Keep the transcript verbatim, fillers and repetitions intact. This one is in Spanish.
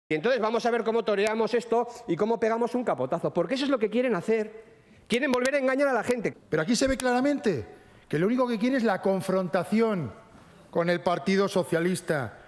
Y entonces vamos a ver cómo toreamos esto y cómo pegamos un capotazo, porque eso es lo que quieren hacer. Quieren volver a engañar a la gente. Pero aquí se ve claramente que lo único que quiere es la confrontación con el Partido Socialista.